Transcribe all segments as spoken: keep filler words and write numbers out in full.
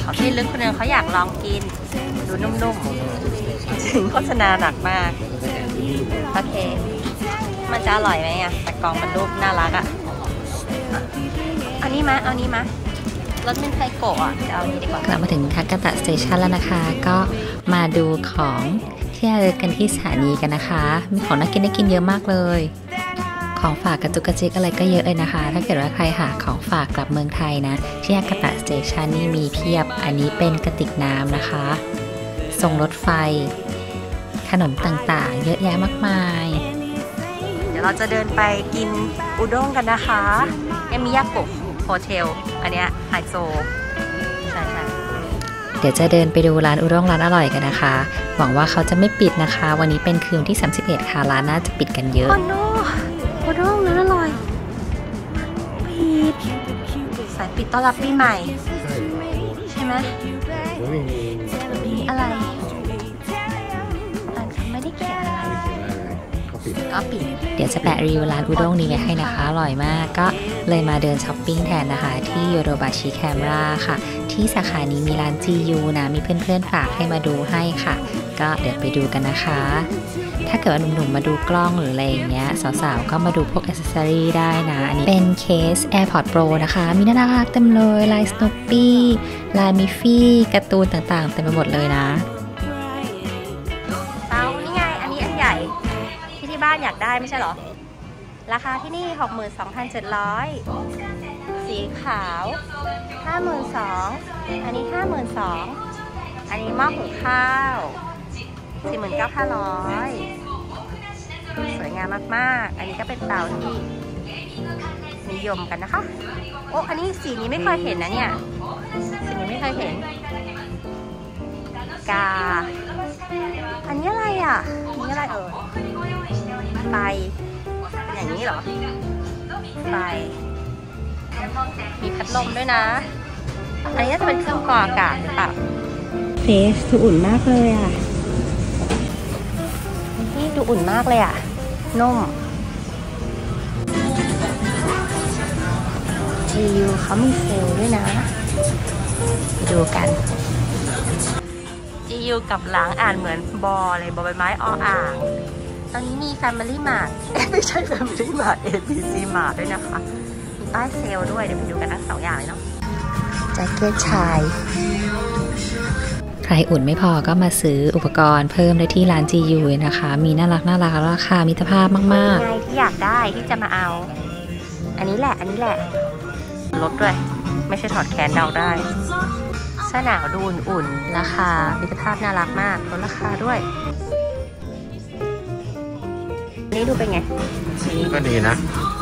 เขาที่ลึกคนนึงเขาอยากลองกินดูนุ่มๆถึงโฆษณาหนักมากโอเคมันจะอร่อยไหมอ่ะแต่กล่องมันรูปน่ารักอ่ะอันนี้มาเอานี้มารถมินไทโกะอ่ะจะเอานี้ดีกว่ากลับมาถึงทากาตะสเตชันแล้วนะคะก็มาดูของที่ระลึกกันที่สถานีกันนะคะมีของน่ากินน่ากินเยอะมากเลยของฝากกระจุกกระจิกอะไรก็เยอะเลยนะคะถ้าเกิดว่าใครหาของฝากกลับเมืองไทยนะที่ทากาตะสเตชันนี่มีเพียบอันนี้เป็นกระติกน้ำนะคะส่งรถไฟขนมต่างๆเยอะแยะมากมายเดี๋ยวเราจะเดินไปกินอุด้งกันนะคะเอมิยาโกะโฮเทลอันเนี้ยไฮโซใช่ใช่เดี๋ยวจะเดินไปดูร้านอุด้งร้านอร่อยกันนะคะหวังว่าเขาจะไม่ปิดนะคะวันนี้เป็นคืนที่สามสิบเอ็ดค่ะร้านน่าจะปิดกันเยอะอ๋อโน่อุด้งร้านอร่อยปิดสายปิดต้อนรับปีใหม่ใช่ไหมอะไรไม่ได้เขียนอะไรก็ปิดเดี๋ยวจะแปะรีวิวร้านอุด้งนี้ไว้ให้นะคะอร่อยมากก็เลยมาเดินช้อปปิ้งแทนนะคะที่โยโดบาชิแคมราค่ะที่สาขานี้มีร้าน จี ยู นะมีเพื่อนๆฝากให้มาดูให้ค่ะก็เดี๋ยวไปดูกันนะคะถ้าเกิดว่าหนุ่มๆมาดูกล้องหรืออะไรอย่างเงี้ยสาวๆก็มาดูพวกแอ c เซสซอรี่ได้นะอันนี้เป็นเคส AirPods Pro นะคะมีน่ารักเต็มเลยลาย Snoopy ลายมิฟฟี่การ์ตูนต่างๆเต็มไปหมดเลยนะเตานี่ไงอันนี้อันใหญ่ที่ที่บ้านอยากได้ไม่ใช่หรอราคาที่นี่ หกหมื่นสองพันเจ็ดร้อย สีขาว ห้าหมื่นสองพัน อันนี้ ห้าหมื่นสองพัน อันนี้หม้อหุงข้าว สี่หมื่นเก้าพันห้าร้อย สวยงามมากๆอันนี้ก็เป็นเตาที่นิยมกันนะคะโอ้อันนี้สีนี้ไม่เคยเห็นนะเนี่ยสีนี้ไม่เคยเห็นกาอันนี้อะไรอ่ะอันนี้อะไรเออไฟเป็นอย่างนี้เหรอไฟมีพัดลมด้วยนะอันนี้น่าจะเป็นเครื่องกรองอากาศหรือเปล่าเฟสดูอุ่นมากเลยอ่ะนี่ดูอุ่นมากเลยอ่ะนุ่ม จี ยู เขามีเซลล์ด้วยนะไปดูกัน จี ยู กับหลังอ่านเหมือนบอเลยบอใบไม้ออ่างตอนนี้มี Family Mart ไม่ใช่ Family Mart เอ บี ซี Mart ด้วยนะคะมีป้ายเซลล์ด้วยเดี๋ยวไปดูกันทั้งสองอย่างเลยเนาะแจ็คเก็ตชายใครอุ่นไม่พอก็มาซื้ออุปกรณ์เพิ่มได้ที่ร้าน จี ยู นะคะมีน่ารักน่ารักราคามิตรภาพมากๆใครที่อยากได้ที่จะมาเอาอันนี้แหละอันนี้แหละลดด้วยไม่ใช่ถอดแขนเดาได้เสื้อหนาวดูอุ่นๆราคามิตรภาพน่ารักมากลดราคาด้วยนี่ดูเป็นไงก็ดีนะ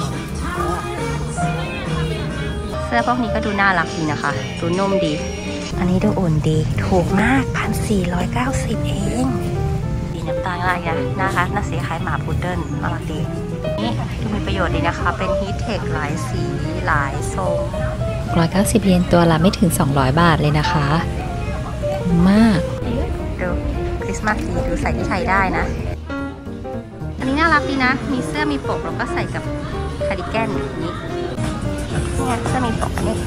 เสื้อพวกนี้ก็ดูน่ารักดีนะคะดูนุ่มดีอันนี้ดูอุ่นดีถูกมาก หนึ่งพันสี่ร้อยเก้าสิบ เองสีน้ำตาลอะไรนะนะคะน่าสีคล้ายหมาพุดเดิ้ลน่ารักดีนี่ดูมีประโยชน์ดีนะคะเป็นฮีทเทคหลายสีหลายทรงหนึ่งร้อยเก้าสิบเยนตัวละไม่ถึงสองร้อยบาทเลยนะคะมากดูคริสต์มาสดีดูใส่ที่ไทยได้นะอันนี้น่ารักดีนะมีเสื้อมีปกแล้วก็ใส่กับคาร์ดิแกนอย่างนี้เนี่ยเสื้อมีปกนี่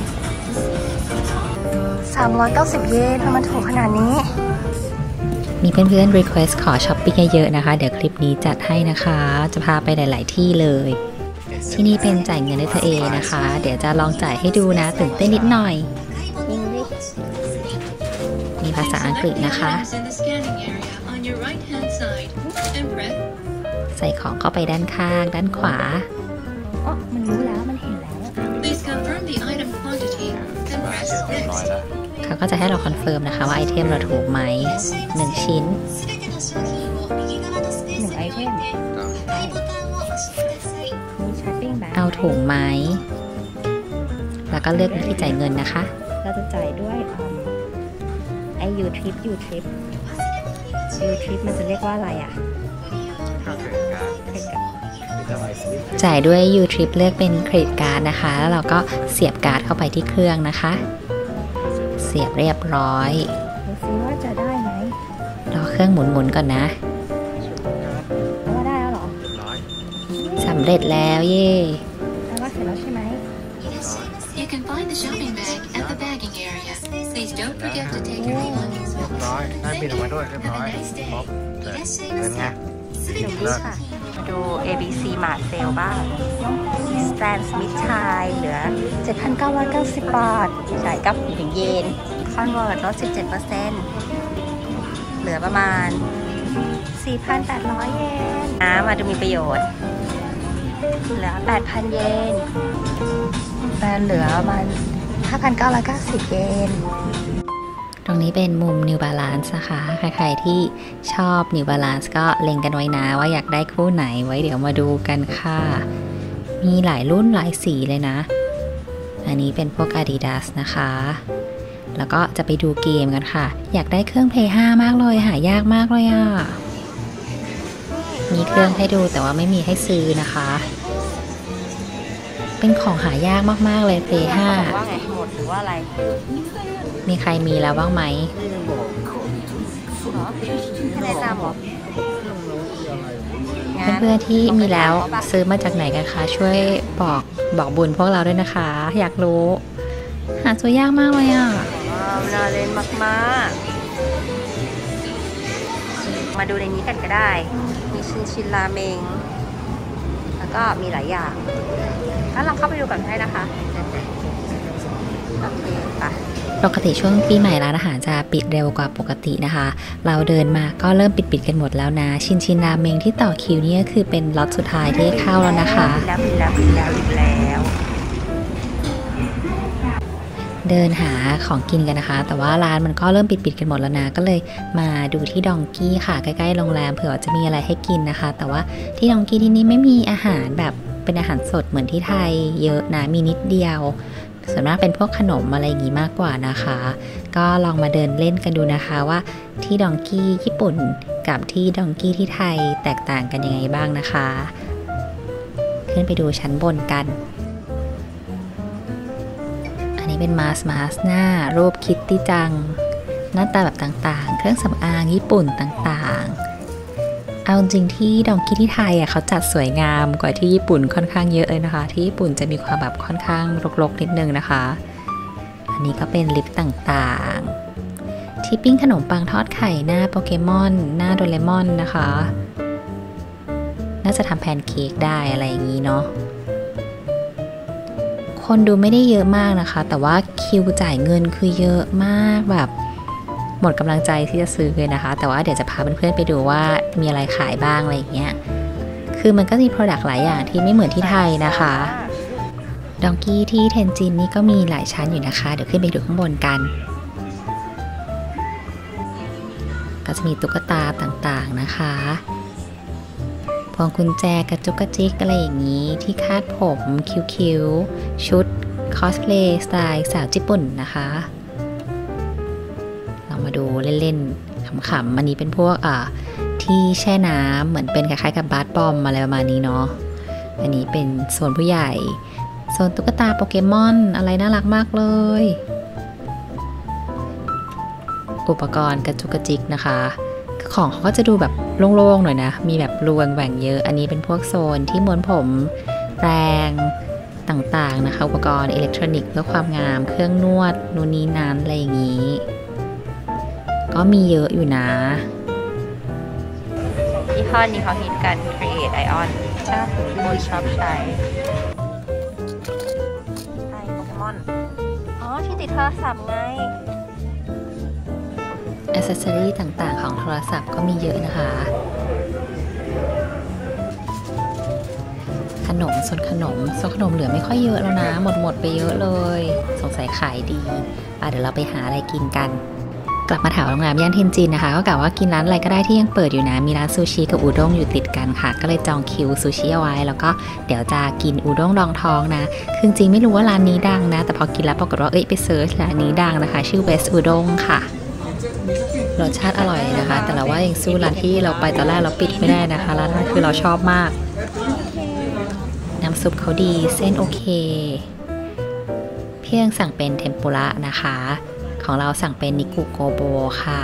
สามร้อยเก้าสิบเยนทำไมถูกขนาดนี้มีเพื่อนๆ request ขอช้อปปิ้งเยอะๆนะคะเดี๋ยวคลิปนี้จัดให้นะคะจะพาไปหลายๆที่เลยที่นี่เป็นจ่ายเงินด้วยตัวเองนะคะเดี๋ยวจะลองจ่ายให้ดูนะตื่นเต้นนิดหน่อยมีภาษาอังกฤษนะคะใส่ของเข้าไปด้านข้างด้านขวาอ๋อมันรู้แล้วมันเห็นแล้วเขาก็จะให้เราคอนเฟิร์มนะคะว่าไอเทมเราถูกไหมหนึ่งชิ้นหนึ่งไอเทมเอาถูกไหมแล้วก็เลือกวิธีจ่ายเงินนะคะเราจะจ่ายด้วยไอยูทริปยูทริปยูทริปมันจะเรียกว่าอะไรอ่ะจ่ายด้วยยูทริปเลือกเป็นเครดิตการ์ดนะคะแล้วเราก็เสียบการ์ดเข้าไปที่เครื่องนะคะเสียบเรียบร้อยดูซิว่าจะได้ไหมรอเครื่องหมุนๆก่อนนะว่าได้แล้วหรอสำเร็จแล้วเย่ว่าเสร็จแล้วใช่ไหม You can find the shopping bag at the bagging area. Please ร้อยได้บินออกมาด้วยเรียบร้อยครบเป็นไงหนึ่งที่ค่ะมาดู เอ บี ซี Mart Sale บ้าง Stan Smith ชายเหลือ เจ็ดพันเก้าร้อยเก้าสิบ บาทจ่ายกับหนึ่งเยน Convert ลด สิบเจ็ดเปอร์เซ็นต์ เหลือประมาณ สี่พันแปดร้อย เยนนะมาดูมีประโยชน์เหลือ แปดพัน เยนแบรนด์เหลือประมาณ ห้าพันเก้าร้อยเก้าสิบ เยนตรงนี้เป็นมุม New Balance นะคะใครๆที่ชอบ New Balance ก็เล็งกันไว้นะว่าอยากได้คู่ไหนไว้เดี๋ยวมาดูกันค่ะมีหลายรุ่นหลายสีเลยนะอันนี้เป็นพวก Adidas นะคะแล้วก็จะไปดูเกมกันค่ะอยากได้เครื่อง Play ห้ามากเลยหายากมากเลยอ่ะมีเครื่องให้ดูแต่ว่าไม่มีให้ซื้อนะคะเป็นของหายากมากๆเลย Play ห้าว่าไงหมดหรือว่าอะไรมีใครมีแล้วบ้างไหมไม่ได้ตามหรอเพื่อนๆที่มีแล้วซื้อมาจากไหนกันคะช่วยบอกบอกบุญพวกเราด้วยนะคะอยากรู้หาซื้อยากมากเลยอ่ะน่าเล่นมากๆมาดูในนี้กันก็ได้มีชินชินราเมงแล้วก็มีหลายอย่างก็ลองเข้าไปดูกันได้นะคะโอเคไปปกติช่วงปีใหม่ร้านอาหารจะปิดเร็วกว่าปกตินะคะเราเดินมาก็เริ่มปิดปิดกันหมดแล้วนะชินชินราเมงที่ต่อคิวนี่ก็คือเป็นล็อตสุดท้ายที่เข้าแล้วนะคะแล้วปิดแล้วปิดแล้วปิดแล้วเดินหาของกินกันนะคะแต่ว่าร้านมันก็เริ่มปิดปิดกันหมดแล้วนะก็เลยมาดูที่ดองกี้ค่ะใกล้ๆโรงแรมเผื่อจะมีอะไรให้กินนะคะแต่ว่าที่ดองกี้ที่นี่ไม่มีอาหารแบบเป็นอาหารสดเหมือนที่ไทยเยอะนะมีนิดเดียวส่วนมากเป็นพวกขนมอะไรอย่างงี้มากกว่านะคะก็ลองมาเดินเล่นกันดูนะคะว่าที่ดองกี้ญี่ปุ่นกับที่ดองกี้ที่ไทยแตกต่างกันยังไงบ้างนะคะขึ้นไปดูชั้นบนกันอันนี้เป็นมาสมาสหน้ารูปคิตตี้จังหน้าตาแบบต่างๆเครื่องสำอางญี่ปุ่นต่างๆเอาจริงที่ดองกี้ที่ไทยอ่ะเขาจัดสวยงามกว่าที่ญี่ปุ่นค่อนข้างเยอะเลยนะคะที่ญี่ปุ่นจะมีความแบบค่อนข้างรกๆนิดนึงนะคะอันนี้ก็เป็นลิปต่างๆที่ปิ้งขนมปังทอดไข่หน้าโปเกมอนหน้าโดเรมอนนะคะน่าจะทำแพนเค้กได้อะไรอย่างนี้เนาะคนดูไม่ได้เยอะมากนะคะแต่ว่าคิวจ่ายเงินคือเยอะมากแบบหมดกำลังใจที่จะซื้อเลยนะคะแต่ว่าเดี๋ยวจะพาเพื่อนๆไปดูว่ามีอะไรขายบ้างอะไรอย่างเงี้ยคือมันก็มี Product หลายอย่างที่ไม่เหมือนที่ไทยนะคะดองกี้ที่เทนจินนี่ก็มีหลายชั้นอยู่นะคะเดี๋ยวขึ้นไปดูข้างบนกันก็จะมีตุ๊กตาต่างๆนะคะพวงกุญแจกระจุกกระจิกอะไรอย่างนี้ที่คาดผมคิ้วๆชุดคอสเพลย์สไตล์สาวญี่ปุ่นนะคะเรามาดูเล่นๆขำๆอันนี้เป็นพวกอ่าที่แช่น้ำเหมือนเป็นคล้ายๆกับบาสบอมอะไรประมาณนี้เนาะอันนี้เป็นโซนผู้ใหญ่โซนตุ๊กตาโปเกมอนอะไรน่ารักมากเลยอุปกรณ์กระจุกกระจิกนะคะของเขาก็จะดูแบบโล่งๆหน่อยนะมีแบบรูแหว่งๆเยอะอันนี้เป็นพวกโซนที่ม้วนผมแปรงต่างๆนะคะอุปกรณ์อิเล็กทรอนิกส์เพื่อความงามเครื่องนวดนู่นนี่นั่นอะไรอย่างนี้ก็มีเยอะอยู่นะยี่ห้อนี้เขาฮิตกัน Create Ion ชอบบุยชอบใช้ไอโปเกมอนอ๋อที่ติดโทรศัพท์ไงแอ c เซสซอรี่ต่างๆของโทรศัพท์ก็มีเยอะนะคะขนมส่วนขนมส่วนขนมเหลือไม่ค่อยเยอะแล้วนะหมดหมดไปเยอะเลยสงสัยขายดีอ่ะเดี๋ยวเราไปหาอะไรกินกันกลับมาแถวโรงแรมย่านเทนจินนะคะก็กะว่ากินร้านอะไรก็ได้ที่ยังเปิดอยู่นะมีร้านซูชิกับอูด้งอยู่ติดกันค่ะก็เลยจองคิวซูชิเอาไว้แล้วก็เดี๋ยวจะกินอูด้งรองท้องนะคือจริงไม่รู้ว่าร้านนี้ดังนะแต่พอกินแล้วปรากฏว่าเอ้ยไปเซิร์ชร้านนี้ดังนะคะชื่อเวสอูด้งค่ะรสชาติอร่อยนะคะแต่เราว่ายังสู้ร้านที่เราไปตอนแรกเราปิดไม่ได้นะคะร้านนั้นคือเราชอบมากน้ำซุปเขาดีเส้นโอเคเพียงสั่งเป็นเทมปุระนะคะของเราสั่งเป็นนิกุโกโบค่ะ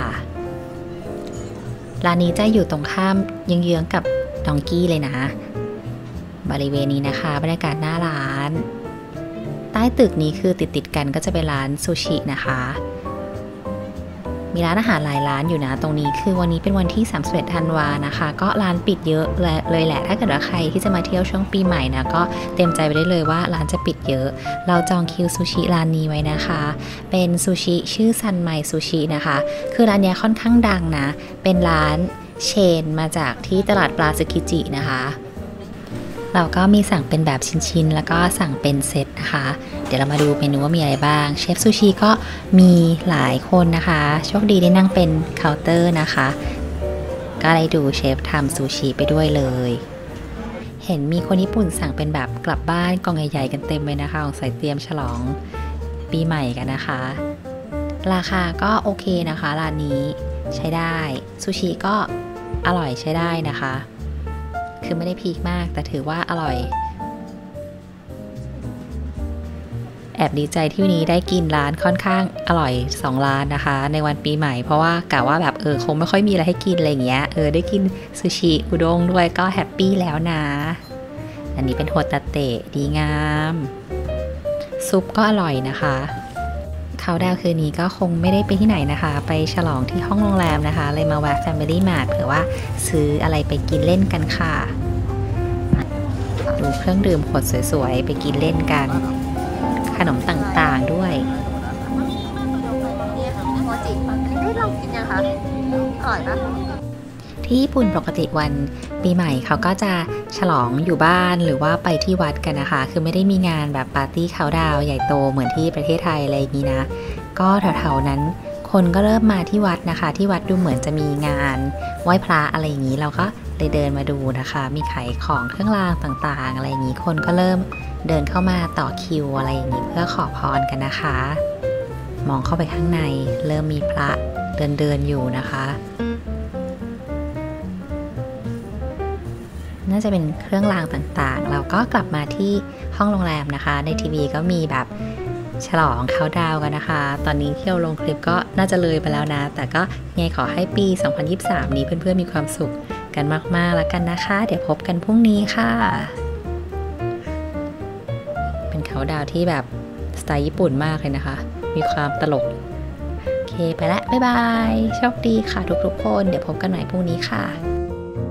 ร้านนี้จะอยู่ตรงข้ามเยื้องๆกับดองกี้เลยนะบริเวณนี้นะคะบรรยากาศหน้าร้านใต้ตึกนี้คือติดๆกันก็จะเป็นร้านซูชินะคะมีร้านอาหารหลายร้านอยู่นะตรงนี้คือวันนี้เป็นวันที่สามสิบเอ็ดธันวานะคะก็ร้านปิดเยอะเลยแหละถ้าเกิดว่าใครที่จะมาเที่ยวช่วงปีใหม่นะก็เตรียมใจไปได้เลยว่าร้านจะปิดเยอะเราจองคิวซูชิร้านนี้ไว้นะคะเป็นซูชิชื่อซันไมซูชินะคะคือร้านนี้ค่อนข้างดังนะเป็นร้านเชนมาจากที่ตลาดปลาซึกิจินะคะเราก็มีสั่งเป็นแบบชิ้นๆแล้วก็สั่งเป็นเซตนะคะเดี๋ยวเรามาดูเมนูว่ามีอะไรบ้างเชฟซูชิก็มีหลายคนนะคะโชคดีได้นั่งเป็นเคาน์เตอร์นะคะก็ได้ดูเชฟทำซูชิไปด้วยเลยเห็นมีคนญี่ปุ่นสั่งเป็นแบบกลับบ้านกล่องใหญ่ๆกันเต็มเลยนะคะของใส่เตรียมฉลองปีใหม่กันนะคะราคาก็โอเคนะคะร้านนี้ใช้ได้ซูชิก็อร่อยใช้ได้นะคะคือไม่ได้พีคมากแต่ถือว่าอร่อยแอบดีใจที่วันนี้ได้กินร้านค่อนข้างอร่อยสองร้านนะคะในวันปีใหม่เพราะว่ากะว่าแบบเออคงไม่ค่อยมีอะไรให้กินอะไรอย่างเงี้ยเออได้กินซูชิอุด้งด้วยก็แฮปปี้แล้วนะอันนี้เป็นโฮตาเตะดีงามซุปก็อร่อยนะคะเขาดาวคืนนี้ก็คงไม่ได้ไปที่ไหนนะคะไปฉลองที่ห้องโรงแรมนะคะเลยมาแวะ Family Mart เผื่อว่าซื้ออะไรไปกินเล่นกันค่ะดูเครื่องดื่มขวดสวยๆไปกินเล่นกันขนมต่างๆด้วยโมจิได้ลองกินยังคะอร่อยปะที่ญี่ปุ่นปกติวันปีใหม่เขาก็จะฉลองอยู่บ้านหรือว่าไปที่วัดกันนะคะคือไม่ได้มีงานแบบปาร์ตี้เขาดาวใหญ่โตเหมือนที่ประเทศไทยอะไรอย่างนี้นะก็แถวๆนั้นคนก็เริ่มมาที่วัดนะคะที่วัดดูเหมือนจะมีงานไหว้พระอะไรอย่างนี้เราก็เลยเดินมาดูนะคะมีขายของเครื่องรางต่างๆอะไรอย่างนี้คนก็เริ่มเดินเข้ามาต่อคิวอะไรอย่างนี้เพื่อขอพรกันนะคะมองเข้าไปข้างในเริ่มมีพระเดินเดินอยู่นะคะน่าจะเป็นเครื่องรางต่างๆเราก็กลับมาที่ห้องโรงแรมนะคะในทีวีก็มีแบบฉลองเขาดาวกันนะคะตอนนี้ที่เราลงคลิปก็น่าจะเลยไปแล้วนะแต่ก็ไงขอให้ปีสองพันยี่สิบสามนี้เพื่อนๆมีความสุขกันมากๆแล้วกันนะคะเดี๋ยวพบกันพรุ่งนี้ค่ะเป็นเขาดาวที่แบบสไตล์ญี่ปุ่นมากเลยนะคะมีความตลกโอเคไปละบ๊ายบายโชคดีค่ะทุกๆคนเดี๋ยวพบกันใหม่พรุ่งนี้ค่ะ